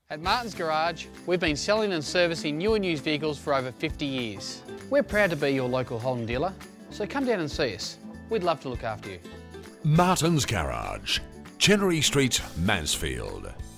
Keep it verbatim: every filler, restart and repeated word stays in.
At Martin's Garage, we've been selling and servicing new and used vehicles for over fifty years. We're proud to be your local Holden dealer, so come down and see us. We'd love to look after you. Martin's Garage, Chenery Street, Mansfield.